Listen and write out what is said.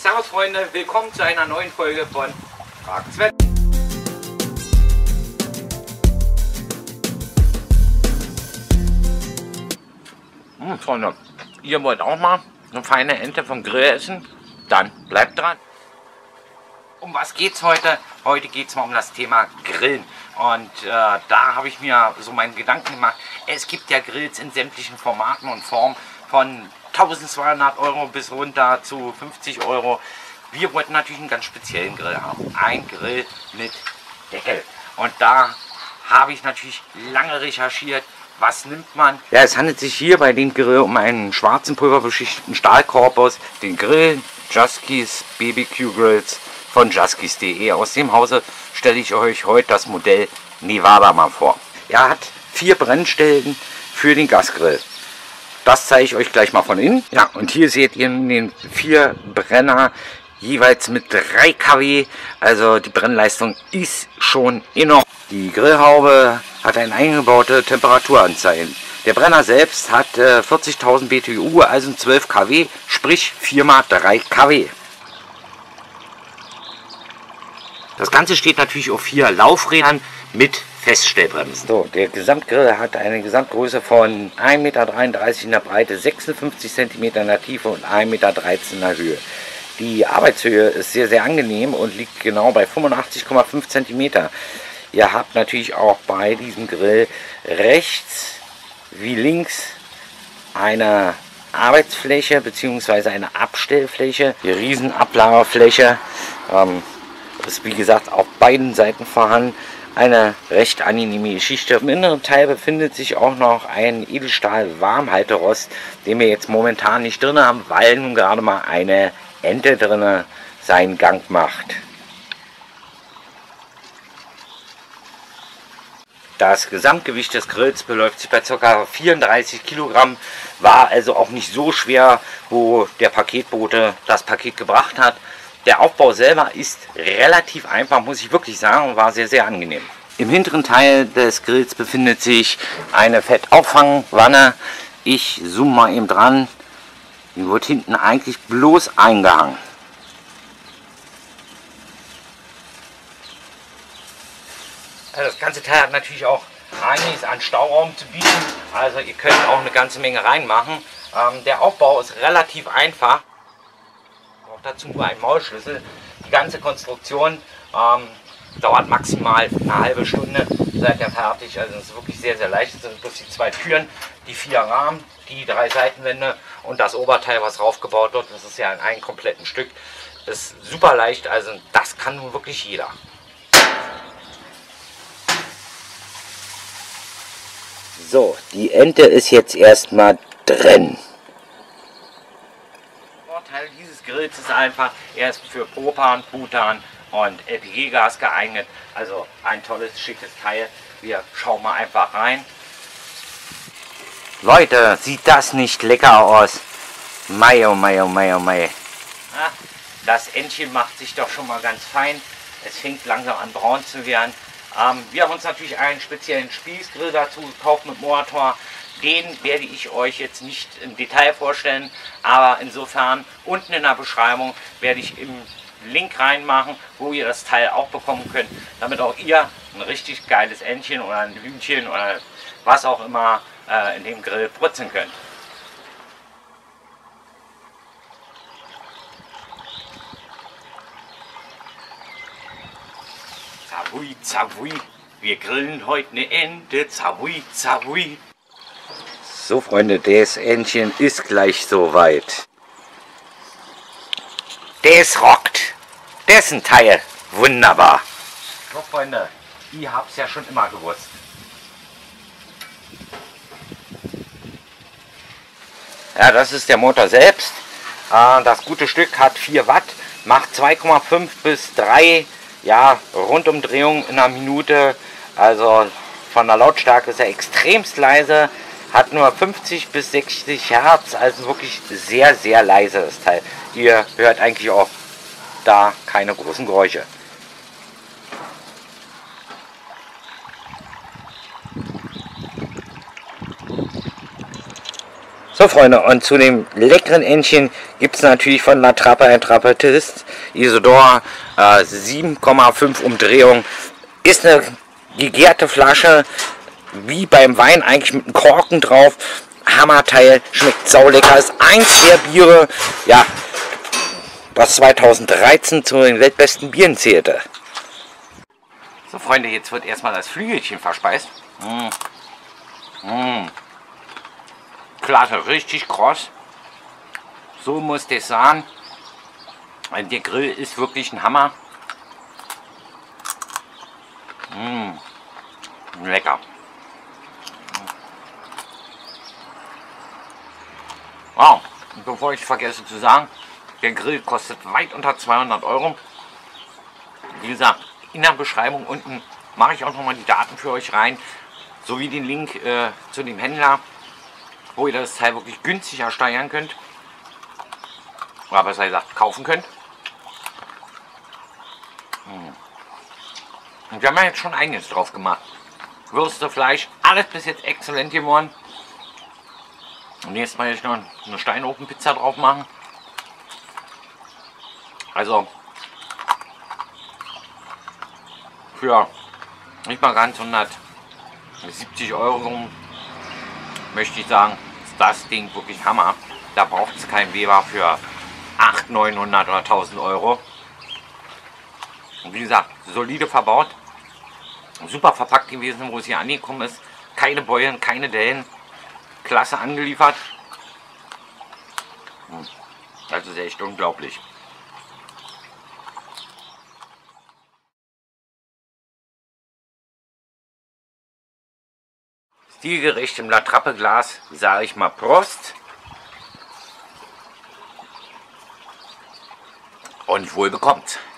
Servus Freunde, willkommen zu einer neuen Folge von Frag Sven. Freunde, ihr wollt auch mal eine feine Ente vom Grill essen? Dann bleibt dran. Um was geht's heute? Heute geht es mal um das Thema Grillen. Und da habe ich mir so meinen Gedanken gemacht. Es gibt ja Grills in sämtlichen Formaten und Formen von 1200 Euro bis runter zu 50 Euro. Wir wollten natürlich einen ganz speziellen Grill haben. Ein Grill mit Deckel. Und da habe ich natürlich lange recherchiert. Was nimmt man? Ja, es handelt sich hier bei dem Grill um einen schwarzen pulverbeschichteten Stahlkorpus. Den Grill Juskis BBQ Grills von juskis.de. Aus dem Hause stelle ich euch heute das Modell Nevada mal vor. Er hat 4 Brennstellen für den Gasgrill. Das zeige ich euch gleich mal von innen. Ja, und hier seht ihr den 4 Brenner, jeweils mit 3 kW. Also die Brennleistung ist schon enorm. Die Grillhaube hat eine eingebaute Temperaturanzeige. Der Brenner selbst hat 40.000 BTU, also 12 kW, sprich 4 mal 3 kW. Das Ganze steht natürlich auf 4 Laufrädern mit Feststellbremsen. So, der Gesamtgrill hat eine Gesamtgröße von 1,33 Meter in der Breite, 56 cm in der Tiefe und 1,13 Meter in der Höhe. Die Arbeitshöhe ist sehr, sehr angenehm und liegt genau bei 85,5 cm. Ihr habt natürlich auch bei diesem Grill rechts wie links eine Arbeitsfläche bzw. eine Abstellfläche, die Riesenablagerfläche. Ist wie gesagt auf beiden Seiten vorhanden. Eine recht angenehme Geschichte. Im inneren Teil befindet sich auch noch ein Edelstahl-Warmhalterost, den wir jetzt momentan nicht drin haben, weil nun gerade mal eine Ente drin seinen Gang macht. Das Gesamtgewicht des Grills beläuft sich bei ca. 34 Kilogramm, war also auch nicht so schwer, wo der Paketbote das Paket gebracht hat. Der Aufbau selber ist relativ einfach, muss ich wirklich sagen, und war sehr, sehr angenehm. Im hinteren Teil des Grills befindet sich eine Fettauffangwanne. Ich zoome mal eben dran. Die wird hinten eigentlich bloß eingehangen. Das ganze Teil hat natürlich auch einiges an Stauraum zu bieten. Also ihr könnt auch eine ganze Menge reinmachen. Der Aufbau ist relativ einfach. Dazu nur ein Maulschlüssel. Die ganze Konstruktion dauert maximal eine halbe Stunde, seid ihr fertig. Also es ist wirklich sehr, sehr leicht. Es sind bloß die 2 Türen, die 4 Rahmen, die 3 Seitenwände und das Oberteil, was raufgebaut wird. Das ist ja in einem kompletten Stück. Das ist super leicht, also das kann nun wirklich jeder. So, die Ente ist jetzt erstmal drin. Vorteil dieses Grills ist einfach, er ist für Propan, Butan und LPG-Gas geeignet. Also ein tolles, schickes Teil. Wir schauen mal einfach rein. Leute, sieht das nicht lecker aus? Mei, oh mei, oh mei, oh mei. Ja, das Entchen macht sich doch schon mal ganz fein. Es fängt langsam an braun zu werden. Wir haben uns natürlich einen speziellen Spießgrill dazu gekauft mit Motor. Den werde ich euch jetzt nicht im Detail vorstellen, aber insofern unten in der Beschreibung werde ich im Link reinmachen, wo ihr das Teil auch bekommen könnt, damit auch ihr ein richtig geiles Entchen oder ein Hühnchen oder was auch immer in dem Grill brutzeln könnt. Zavui, Zavui, wir grillen heute eine Ente, Zavui, Zavui. So Freunde, das Entchen ist gleich soweit. Das rockt. Das ist ein Teil. Wunderbar. So Freunde, ihr habt es ja schon immer gewusst. Ja, das ist der Motor selbst. Das gute Stück hat 4 Watt, macht 2,5 bis 3 Rundumdrehungen in einer Minute. Also von der Lautstärke ist er extremst leise. Hat nur 50 bis 60 Hertz, also wirklich sehr, sehr leise das Teil. Ihr hört eigentlich auch da keine großen Geräusche. So Freunde, und zu dem leckeren Entchen gibt es natürlich von La Trappe ein Trappist Isidor 7,5 Umdrehungen. Ist eine gegärte Flasche, wie beim Wein eigentlich mit einem Korken drauf. Hammerteil, schmeckt saulecker, ist eins der Biere, ja, was 2013 zu den weltbesten Bieren zählte. So Freunde, jetzt wird erstmal das Flügelchen verspeist. Klasse, richtig kross. So muss das sein. Der Grill ist wirklich ein Hammer. Lecker. Wow, und bevor ich vergesse zu sagen, der Grill kostet weit unter 200 Euro. Wie gesagt, in der Beschreibung unten mache ich auch nochmal die Daten für euch rein, sowie den Link zu dem Händler, wo ihr das Teil wirklich günstig ersteigern könnt. Oder besser gesagt, kaufen könnt. Und wir haben ja jetzt schon einiges drauf gemacht. Würste, Fleisch, alles bis jetzt exzellent geworden. Und jetzt mal ich noch eine Steinofenpizza drauf machen. Also für nicht mal ganz 170 Euro möchte ich sagen, ist das Ding wirklich Hammer. Da braucht es kein Weber für 800, 900 oder 1000 Euro. Und wie gesagt, solide verbaut. Super verpackt gewesen, wo es hier angekommen ist. Keine Beulen, keine Dellen. Klasse angeliefert. Das ist echt unglaublich. Stilgerecht im La Trappe Glas sage ich mal Prost. Und wohl bekommt.